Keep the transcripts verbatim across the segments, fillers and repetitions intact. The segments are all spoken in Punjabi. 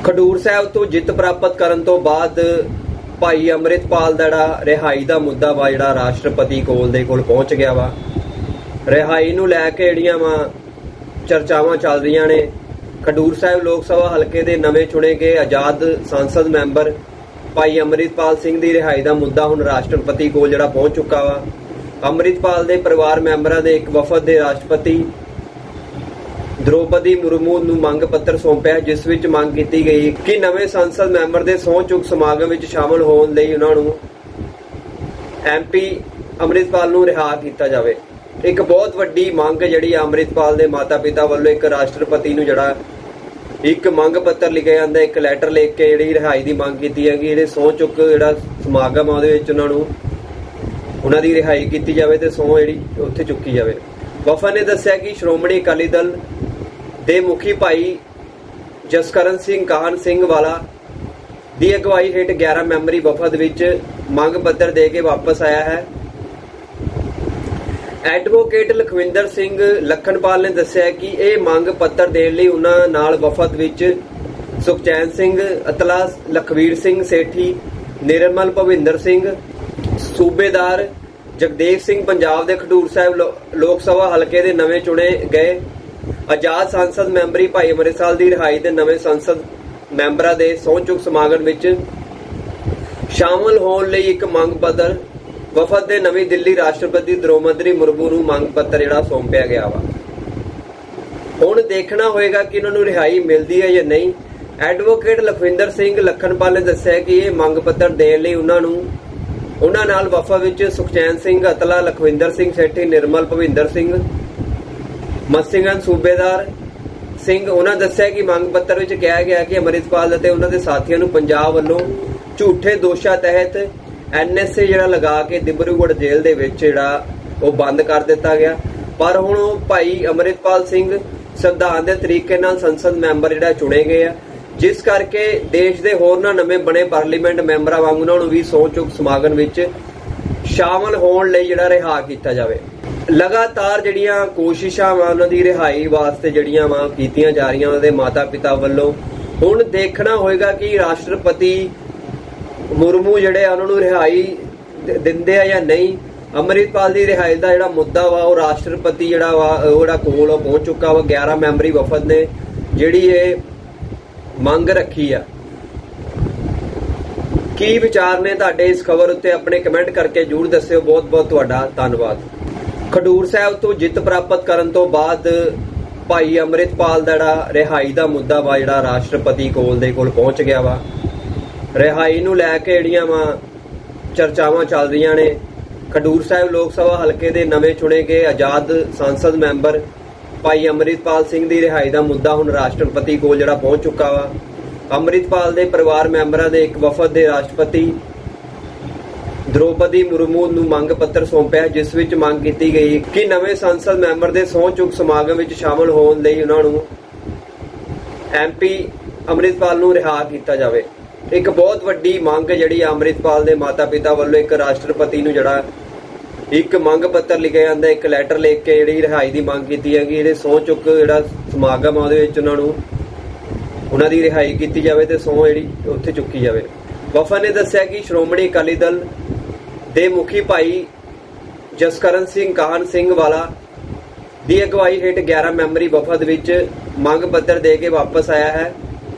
ਖਡੂਰ ਸਾਹਿਬ ਤੋਂ ਜਿੱਤ ਪ੍ਰਾਪਤ ਕਰਨ ਤੋਂ ਬਾਅਦ ਭਾਈ ਅੰਮ੍ਰਿਤਪਾਲ ਦਾ ਜਿਹੜਾ ਰਿਹਾਈ ਦਾ ਮੁੱਦਾ ਵਾ ਜਿਹੜਾ ਰਾਸ਼ਟਰਪਤੀ ਕੋਲ ਦੇ ਕੋਲ ਪਹੁੰਚ ਗਿਆ ਵਾ। ਰਿਹਾਈ ਨੂੰ ਲੈ ਕੇ ਜਿਹੜੀਆਂ ਵਾ ਚਰਚਾਵਾਂ ਚੱਲ ਰਹੀਆਂ ਨੇ। ਖਡੂਰ ਸਾਹਿਬ ਲੋਕ ਸਭਾ ਹਲਕੇ ਦੇ ਨਵੇਂ ਚੁਣੇ ਗਏ ਆਜ਼ਾਦ ਸੰਸਦ ਮੈਂਬਰ ਭਾਈ ਅੰਮ੍ਰਿਤਪਾਲ ਸਿੰਘ ਦੀ ਰਿਹਾਈ ਦਾ ਮੁੱਦਾ ਹੁਣ ਰਾਸ਼ਟਰਪਤੀ ਕੋਲ ਜਿਹੜਾ ਪਹੁੰਚ ਚੁੱਕਾ ਵਾ। ਅੰਮ੍ਰਿਤਪਾਲ ਦੇ ਪਰਿਵਾਰ ਮੈਂਬਰਾਂ ਦੇ ਇੱਕ ਵਫਦ ਦੇ ਰਾਸ਼ਟਰਪਤੀ द्रौपदी मुर्मू ਨੂੰ ਮੰਗ ਪੱਤਰ ਸੌਂਪਿਆ, ਜਿਸ ਵਿੱਚ ਮੰਗ ਕੀਤੀ ਗਈ ਕਿ ਨਵੇਂ ਸੰਸਦ ਮੈਂਬਰ ਦੇ ਸਹੁੰ ਚੁੱਕ ਸਮਾਗਮ ਵਿੱਚ ਸ਼ਾਮਲ ਹੋਣ ਲਈ ਉਹਨਾਂ ਨੂੰ ਐਮਪੀ ਅੰਮ੍ਰਿਤਪਾਲ ਨੂੰ ਰਿਹਾ ਕੀਤਾ ਜਾਵੇ। ਇੱਕ ਬਹੁਤ ਵੱਡੀ ਮੰਗ ਜਿਹੜੀ ਅੰਮ੍ਰਿਤਪਾਲ ਦੇ ਮਾਤਾ ਪਿਤਾ ਵੱਲੋਂ ਇੱਕ ਰਾਸ਼ਟਰਪਤੀ ਨੂੰ ਜਿਹੜਾ ਇੱਕ ਮੰਗ ਪੱਤਰ ਲਿਖਿਆ ਜਾਂਦਾ, ਇੱਕ ਲੈਟਰ ਲਿਖ ਕੇ ਜਿਹੜੀ ਰਿਹਾਈ ਦੀ ਮੰਗ ਕੀਤੀ ਹੈ ਕਿ ਜਿਹੜੇ ਸਹੁੰ ਚੁੱਕ ਜਿਹੜਾ ਸਮਾਗਮ ਆ ਉਹਦੇ ਵਿੱਚ ਉਹਨਾਂ ਨੂੰ ਉਹਨਾਂ ਦੀ ਰਿਹਾਈ ਕੀਤੀ ਜਾਵੇ ਤੇ ਸਹੁੰ ਜਿਹੜੀ ਉੱਥੇ ਚੁੱਕੀ ਜਾਵੇ। ਵਫਦ ਨੇ ਦੱਸਿਆ ਕਿ ਸ਼੍ਰੋਮਣੀ ਅਕਾਲੀ ਦਲ ਦੇ ਮੁਖੀ ਭਾਈ ਜਸਕਰਨ ਸਿੰਘ ਕਾਹਨ ਸਿੰਘ ਵਾਲਾ ਦੀ ਅਗਵਾਈ ਹੇਠ ਗਿਆਰਾਂ ਮੈਂਬਰੀ ਵਫਦ ਵਿੱਚ ਮੰਗ ਪੱਤਰ ਦੇ ਕੇ ਵਾਪਸ ਆਇਆ ਹੈ। ਐਡਵੋਕੇਟ ਲਖਵਿੰਦਰ ਸਿੰਘ ਲਖਣਪਾਲ ਨੇ ਦੱਸਿਆ ਕਿ ਇਹ ਮੰਗ ਪੱਤਰ ਦੇਣ ਲਈ ਉਹਨਾਂ ਨਾਲ ਵਫਦ ਵਿੱਚ ਸੁਖਚੈਨ ਸਿੰਘ, ਅਤਲਾ ਲਖਵੀਰ ਸਿੰਘ ਸੇਠੀ, ਨਿਰਮਲ ਭਵਿੰਦਰ ਸਿੰਘ, ਸੂਬੇਦਾਰ ਜਗਦੇਵ ਸਿੰਘ ਪੰਜਾਬ ਦੇ ਖਡੂਰ ਸਾਹਿਬ ਲੋਕ ਸਭਾ ਹਲਕੇ ਦੇ ਨਵੇਂ ਚੁਣੇ ਗਏ ਆਜ਼ਾਦ ਸੰਸਦ ਮੈਂਬਰੀ ਭਾਈ ਅੰਮ੍ਰਿਤਪਾਲ ਦੀ ਰਿਹਾਈ ਦੇ ਨਵੇਂ ਸੰਸਦ ਮੈਂਬਰਾਂ ਦੇ ਸਹੁੰ ਚੁੱਕ ਸਮਾਗਮ ਵਿੱਚ ਸ਼ਾਮਲ ਹੋਣ ਲਈ ਇੱਕ ਮੰਗ ਪੱਤਰ ਵਫਦ ਦੇ ਨਵੀਂ ਦਿੱਲੀ ਰਾਸ਼ਟਰਪਤੀ द्रौपदी मुर्मू ਨੂੰ ਮੰਗ ਪੱਤਰ ਜਿਹੜਾ ਸੌਂਪਿਆ ਗਿਆ ਵਾ। ਹੁਣ ਦੇਖਣਾ ਹੋਏਗਾ ਕਿ ਉਹਨਾਂ ਨੂੰ ਰਿਹਾਈ ਮਿਲਦੀ ਹੈ ਜਾਂ ਨਹੀਂ। ਐਡਵੋਕੇਟ ਲਖਵਿੰਦਰ ਸਿੰਘ ਲਖਣਪਾਲ ਨੇ ਦੱਸਿਆ ਕਿ ਇਹ ਮੰਗ ਪੱਤਰ ਦੇਣ ਲਈ ਉਹਨਾਂ ਨੂੰ ਉਹਨਾਂ ਨਾਲ ਵਫਦ ਵਿੱਚ ਸੁਖਚੈਨ ਸਿੰਘ, ਅਤਲਾ ਲਖਵਿੰਦਰ ਸਿੰਘ ਸੇਠੀ, ਨਿਰਮਲ ਭਵਿੰਦਰ ਸਿੰਘ, ਮਸਿੰਘਨ ਸੂਬੇਦਾਰ ਸਿੰਘ। ਉਹਨਾਂ ਦੱਸਿਆ ਕਿ ਮੰਗ ਪੱਤਰ ਵਿੱਚ ਕਿਹਾ ਗਿਆ ਕਿ ਅੰਮ੍ਰਿਤਪਾਲ ਅਤੇ ਉਹਨਾਂ ਦੇ ਸਾਥੀਆਂ ਨੂੰ ਪੰਜਾਬ ਵੱਲੋਂ ਝੂਠੇ ਦੋਸ਼ਾਂ ਤਹਿਤ ਐਨ ਐਸ ਏ ਜਿਹੜਾ ਲਗਾ ਕੇ ਦਿਬਰੂਗੜ੍ਹ ਜੇਲ੍ਹ ਦੇ ਵਿੱਚ ਜਿਹੜਾ ਉਹ ਬੰਦ ਕਰ ਦਿੱਤਾ ਗਿਆ। ਪਰ ਹੁਣ ਉਹ ਭਾਈ ਅੰਮ੍ਰਿਤਪਾਲ ਸਿੰਘ ਸੰਵਿਧਾਨ ਦੇ ਤਰੀਕੇ ਨਾਲ ਸੰਸਦ ਮੈਂਬਰ ਜਿਹੜਾ ਚੁਣੇ ਗਏ ਆ, ਜਿਸ ਕਰਕੇ ਦੇਸ਼ ਦੇ ਹੋਰਨਾਂ ਨਵੇਂ ਬਣੇ ਪਾਰਲੀਮੈਂਟ ਮੈਂਬਰਾਂ ਵਾਂਗ ਉਹਨਾਂ ਨੂੰ ਵੀ ਸਹੁੰ ਚੁੱਕ ਸਮਾਗਮ ਵਿੱਚ ਸ਼ਾਮਲ ਹੋਣ ਲਈ ਜਿਹੜਾ ਰਿਹਾ ਕੀਤਾ ਜਾਵੇ। ਲਗਾਤਾਰ ਜਿਹੜੀਆਂ ਕੋਸ਼ਿਸ਼ਾਂ ਵਾ ਉਹਨਾਂ ਦੀ ਰਿਹਾਈ ਵਾਸਤੇ ਜਿਹੜੀਆਂ ਵਾ ਕੀਤੀਆਂ ਜਾ ਰਹੀਆਂ ਉਹਨਾਂ ਦੇ ਮਾਤਾ ਪਿਤਾ ਵੱਲੋਂ। ਹੁਣ ਦੇਖਣਾ ਹੋਏਗਾ ਕਿ ਰਾਸ਼ਟਰਪਤੀ ਮੁਰਮੂ ਜਿਹੜੇ ਆ ਉਹਨਾਂ ਨੂੰ ਰਿਹਾਈ ਦਿੰਦੇ ਆ ਜਾਂ ਨਹੀਂ। ਅੰਮ੍ਰਿਤਪਾਲ ਦੀ ਰਿਹਾਈ ਦਾ ਜਿਹੜਾ ਮੁੱਦਾ ਵਾ ਉਹ ਰਾਸ਼ਟਰਪਤੀ ਜਿਹੜਾ ਵਾ ਉਹ ਜਿਹੜਾ ਕੋਲ ਪਹੁੰਚ ਚੁੱਕਾ ਵਾ। ਗਿਆਰਾਂ ਮੈਂਬਰੀ ਵਫਦ ਨੇ ਜਿਹੜੀ ਇਹ ਮੰਗ ਰੱਖੀ ਆ। ਕੀ ਵਿਚਾਰ ਨੇ ਤੁਹਾਡੇ ਇਸ ਖਬਰ ਉੱਤੇ ਆਪਣੇ ਕਮੈਂਟ ਕਰਕੇ ਜਰੂਰ ਦੱਸਿਓ। ਬਹੁਤ ਬਹੁਤ ਤੁਹਾਡਾ ਧੰਨਵਾਦ। ਖਡੂਰ ਸਾਹਿਬ ਤੋਂ ਜਿੱਤ ਪ੍ਰਾਪਤ ਕਰਨ ਤੋਂ ਬਾਅਦ ਭਾਈ ਅੰਮ੍ਰਿਤਪਾਲ ਦਾ ਜਿਹੜਾ ਰਿਹਾਈ ਦਾ ਮੁੱਦਾ ਵਾ ਜਿਹੜਾ ਰਾਸ਼ਟਰਪਤੀ ਕੋਲ ਦੇ ਕੋਲ ਪਹੁੰਚ ਗਿਆ ਵਾ। ਰਿਹਾਈ ਨੂੰ ਲੈ ਕੇ ਜਿਹੜੀਆਂ ਵਾ ਚਰਚਾਵਾਂ ਚੱਲ ਰਹੀਆਂ ਨੇ। ਖਡੂਰ ਸਾਹਿਬ ਲੋਕ ਸਭਾ ਹਲਕੇ ਦੇ ਨਵੇਂ ਚੁਣੇ ਗਏ ਆਜ਼ਾਦ ਸੰਸਦ ਮੈਂਬਰ ਭਾਈ ਅੰਮ੍ਰਿਤਪਾਲ ਸਿੰਘ ਦੀ ਰਿਹਾਈ ਦਾ ਮੁੱਦਾ ਹੁਣ ਰਾਸ਼ਟਰਪਤੀ ਕੋਲ ਜਿਹੜਾ ਪਹੁੰਚ ਚੁੱਕਾ ਵਾ। ਅੰਮ੍ਰਿਤਪਾਲ ਦੇ ਪਰਿਵਾਰ ਮੈਂਬਰਾਂ ਦੇ ਇੱਕ ਵਫਦ ਦੇ ਰਾਸ਼ਟਰਪਤੀ द्रौपदी मुर्मू ਨੂੰ ਮੰਗ ਪੱਤਰ ਸੌਂਪਿਆ, ਜਿਸ ਵਿੱਚ ਮੰਗ ਕੀਤੀ ਗਈ ਕਿ ਨਵੇਂ ਸੰਸਦ ਮੈਂਬਰ ਦੇ ਸਹੁੰ ਚੁੱਕ ਸਮਾਗਮ ਵਿੱਚ ਸ਼ਾਮਲ ਹੋਣ ਲਈ ਉਹਨਾਂ ਨੂੰ ਐਮਪੀ ਅੰਮ੍ਰਿਤਪਾਲ ਨੂੰ ਰਿਹਾ ਕੀਤਾ ਜਾਵੇ। ਇੱਕ ਬਹੁਤ ਵੱਡੀ ਮੰਗ ਜਿਹੜੀ ਅੰਮ੍ਰਿਤਪਾਲ ਦੇ ਮਾਤਾ ਪਿਤਾ ਵੱਲੋਂ ਇੱਕ ਰਾਸ਼ਟਰਪਤੀ ਨੂੰ ਜਿਹੜਾ ਇੱਕ ਮੰਗ ਪੱਤਰ ਲਿਖਿਆ ਜਾਂਦਾ, ਇੱਕ ਲੈਟਰ ਲਿਖ ਕੇ ਜਿਹੜੀ ਰਿਹਾਈ ਦੀ ਮੰਗ ਕੀਤੀ ਹੈ ਕਿ ਜਿਹੜੇ ਸਹੁੰ ਚੁੱਕ ਜਿਹੜਾ ਸਮਾਗਮ ਆ ਉਹਦੇ ਵਿੱਚ ਉਹਨਾਂ ਨੂੰ ਉਹਨਾਂ ਦੀ ਰਿਹਾਈ ਕੀਤੀ ਜਾਵੇ ਤੇ ਸਹੁੰ ਜਿਹੜੀ ਉੱਥੇ ਚੁੱਕੀ ਜਾਵੇ। ਵਫਦ ਨੇ ਦੱਸਿਆ ਕਿ ਸ਼੍ਰੋਮਣੀ ਅਕਾਲੀ ਦਲ ਦੇ ਮੁਖੀ ਭਾਈ ਜਸਕਰਨ ਸਿੰਘ ਕਾਹਨ ਸਿੰਘ ਵਾਲਾ ਦੀ ਅਗਵਾਈ ਹੇਠ ਗਿਆਰਾਂ ਮੈਂਬਰੀ ਵਫਦ ਵਿੱਚ ਮੰਗ ਪੱਤਰ ਦੇ ਕੇ ਵਾਪਸ ਆਇਆ ਹੈ।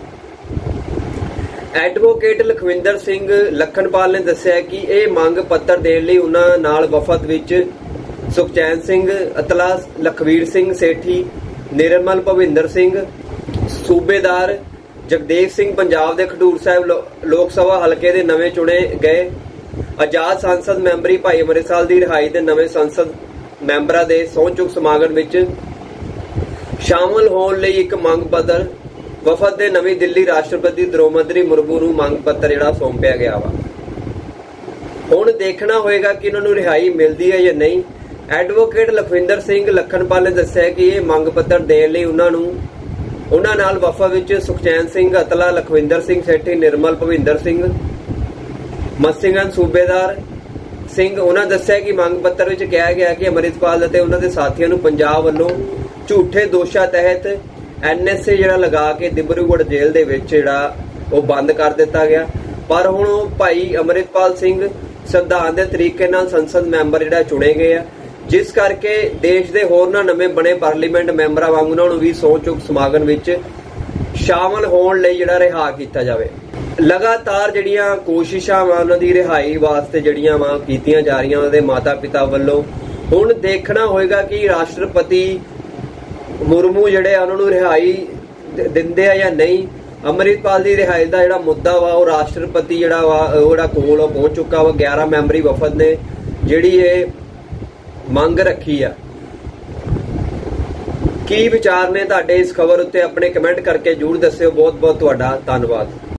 ਐਡਵੋਕੇਟ ਲਖਵਿੰਦਰ ਸਿੰਘ ਲਖਣਪਾਲ ਨੇ ਦੱਸਿਆ ਕਿ ਇਹ ਮੰਗ ਪੱਤਰ ਦੇਣ ਲਈ ਉਹਨਾਂ ਨਾਲ ਵਫਦ ਵਿੱਚ ਸੁਖਚੈਨ ਸਿੰਘ, ਅਤਲਾ ਲਖਵੀਰ ਸਿੰਘ ਸੇਠੀ, ਨਿਰਮਲ ਭਵਿੰਦਰ ਸਿੰਘ, ਸੂਬੇਦਾਰ ਜਗਦੇਵ ਸਿੰਘ ਪੰਜਾਬ ਦੇ ਖਡੂਰ ਸਾਹਿਬ ਲੋਕ ਸਭਾ ਹਲਕੇ ਦੇ ਨਵੇਂ ਚੁਣੇ ਗਏ ਆਜ਼ਾਦ ਸੰਸਦ ਮੈਂਬਰੀ ਭਾਈ ਅੰਮ੍ਰਿਤਪਾਲ ਦੀ ਰਿਹਾਈ ਦੇ ਨਵੇਂ ਸੰਸਦ ਮੈਂਬਰਾਂ ਦੇ ਸਹੁੰ ਚੁੱਕ ਸਮਾਗਮ ਵਿੱਚ ਸ਼ਾਮਲ ਹੋਣ ਲਈ ਇੱਕ ਮੰਗ ਪੱਤਰ ਵਫਦ ਦੇ ਨਵੀਂ ਦਿੱਲੀ ਰਾਸ਼ਟਰਪਤੀ द्रौपदी मुर्मू ਨੂੰ ਮੰਗ ਪੱਤਰ ਜਿਹੜਾ ਸੌਂਪਿਆ ਗਿਆ ਵਾ। ਹੁਣ ਦੇਖਣਾ ਹੋਏਗਾ ਕਿ ਉਹਨਾਂ ਨੂੰ ਰਿਹਾਈ ਮਿਲਦੀ ਹੈ ਜਾਂ ਨਹੀਂ। ਐਡਵੋਕੇਟ ਲਖਵਿੰਦਰ ਸਿੰਘ ਲਖਣਪਾਲ ਨੇ ਦੱਸਿਆ ਕਿ ਇਹ ਮੰਗ ਪੱਤਰ ਦੇਣ ਲਈ ਉਹਨਾਂ ਨੂੰ ਉਹਨਾਂ ਨਾਲ ਵਫਦ ਵਿੱਚ ਸੁਖਚੈਨ ਸਿੰਘ, ਅਤਲਾ ਲਖਵਿੰਦਰ ਸਿੰਘ ਸੇਠੀ, ਨਿਰਮਲ ਭਵਿੰਦਰ ਸਿੰਘ, ਮਸਿੰਘਨ ਸੂਬੇਦਾਰ ਸਿੰਘ। ਉਹਨਾਂ ਦੱਸਿਆ ਕਿ ਮੰਗ ਪੱਤਰ ਵਿੱਚ ਕਿਹਾ ਗਿਆ ਕਿ ਅੰਮ੍ਰਿਤਪਾਲ ਅਤੇ ਉਹਨਾਂ ਦੇ ਸਾਥੀਆਂ ਨੂੰ ਪੰਜਾਬ ਵੱਲੋਂ ਝੂਠੇ ਦੋਸ਼ਾਂ ਤਹਿਤ ਐਨ ਐਸ ਏ ਜਿਹੜਾ ਲਗਾ ਕੇ ਦਿਬਰੂਗੜ੍ਹ ਜੇਲ੍ਹ ਦੇ ਵਿੱਚ ਜਿਹੜਾ ਉਹ ਬੰਦ ਕਰ ਦਿੱਤਾ ਗਿਆ। ਪਰ ਹੁਣ ਉਹ ਭਾਈ ਅਮਰਿਤਪਾਲ ਸਿੰਘ ਸੰਵਿਧਾਨ ਦੇ ਤਰੀਕੇ ਨਾਲ ਸੰਸਦ ਮੈਂਬਰ ਜਿਹੜਾ ਚੁਣੇ ਗਏ ਆ, ਜਿਸ ਕਰਕੇ ਦੇਸ਼ ਦੇ ਹੋਰਨਾਂ ਨਵੇਂ ਬਣੇ ਪਾਰਲੀਮੈਂਟ ਮੈਂਬਰਾਂ ਵਾਂਗ ਉਹਨਾਂ ਨੂੰ ਵੀ ਸਹੁੰ ਚੁੱਕ ਸਮਾਗਮ ਵਿੱਚ ਸ਼ਾਮਲ ਹੋਣ ਲਈ ਜਿਹੜਾ ਰਿਹਾ ਕੀਤਾ ਜਾਵੇ। ਲਗਾਤਾਰ ਜਿਹੜੀਆਂ ਕੋਸ਼ਿਸ਼ਾਂ ਵਾ ਉਹਨਾਂ ਦੀ ਰਿਹਾਈ ਵਾਸਤੇ ਜਿਹੜੀਆਂ ਵਾ ਕੀਤੀਆਂ ਜਾ ਰਹੀਆਂ ਉਹਨਾਂ ਦੇ ਮਾਤਾ ਪਿਤਾ ਵੱਲੋਂ। ਹੁਣ ਦੇਖਣਾ ਹੋਏਗਾ ਕਿ ਰਾਸ਼ਟਰਪਤੀ ਮੁਰਮੂ ਜਿਹੜੇ ਆ ਉਹਨਾਂ ਨੂੰ ਰਿਹਾਈ ਦਿੰਦੇ ਆ ਜਾਂ ਨਹੀਂ। ਅਮਰਿਤਪਾਲ ਦੀ ਰਿਹਾਈ ਦਾ ਜਿਹੜਾ ਮੁੱਦਾ ਵਾ ਉਹ ਰਾਸ਼ਟਰਪਤੀ ਜਿਹੜਾ ਵਾ ਉਹ ਜਿਹੜਾ ਕੋਲ ਉਹ ਪਹੁੰਚ ਚੁੱਕਾ ਵਾ। ਗਿਆਰਾਂ ਮੈਂਬਰੀ ਵਫਦ ਨੇ ਜਿਹੜੀ ਇਹ ਮੰਗ ਰੱਖੀ ਆ। ਕੀ ਵਿਚਾਰ ਨੇ ਤੁਹਾਡੇ ਇਸ ਖਬਰ ਉੱਤੇ? ਆਪਣੇ ਕਮੈਂਟ ਕਰਕੇ ਜ਼ਰੂਰ ਦੱਸਿਓ। ਬਹੁਤ ਬਹੁਤ ਤੁਹਾਡਾ ਧੰਨਵਾਦ।